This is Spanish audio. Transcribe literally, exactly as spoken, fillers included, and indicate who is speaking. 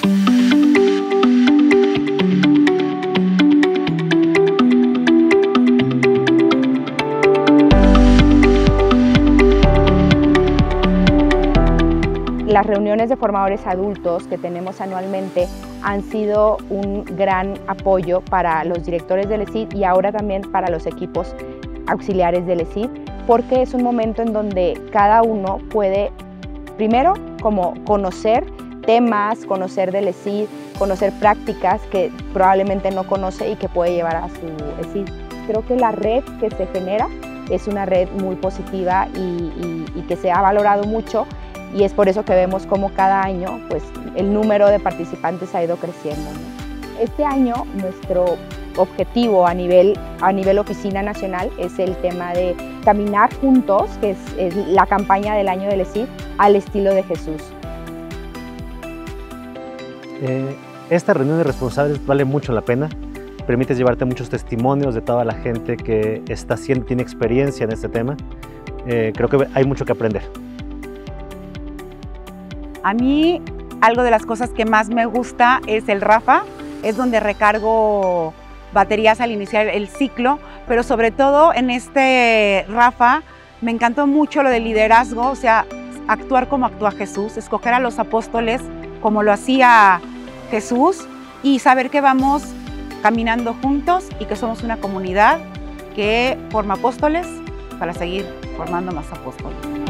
Speaker 1: Las reuniones de formadores adultos que tenemos anualmente han sido un gran apoyo para los directores del E S I D y ahora también para los equipos auxiliares del E S I D, porque es un momento en donde cada uno puede, primero, como conocer temas, conocer del E S I D, conocer prácticas que probablemente no conoce y que puede llevar a su E S I D. Creo que la red que se genera es una red muy positiva y, y, y que se ha valorado mucho. Y es por eso que vemos cómo cada año pues, el número de participantes ha ido creciendo, ¿no? Este año nuestro objetivo a nivel, a nivel oficina nacional es el tema de caminar juntos, que es, es la campaña del año del E S I D, al estilo de Jesús.
Speaker 2: Eh, esta reunión de responsables vale mucho la pena. Permites llevarte muchos testimonios de toda la gente que está haciendo, tiene experiencia en este tema. Eh, creo que hay mucho que aprender.
Speaker 3: A mí, algo de las cosas que más me gusta es el Rafa, es donde recargo baterías al iniciar el ciclo, pero sobre todo en este Rafa me encantó mucho lo del liderazgo, o sea, actuar como actúa Jesús, escoger a los apóstoles como lo hacía Jesús y saber que vamos caminando juntos y que somos una comunidad que forma apóstoles para seguir formando más apóstoles.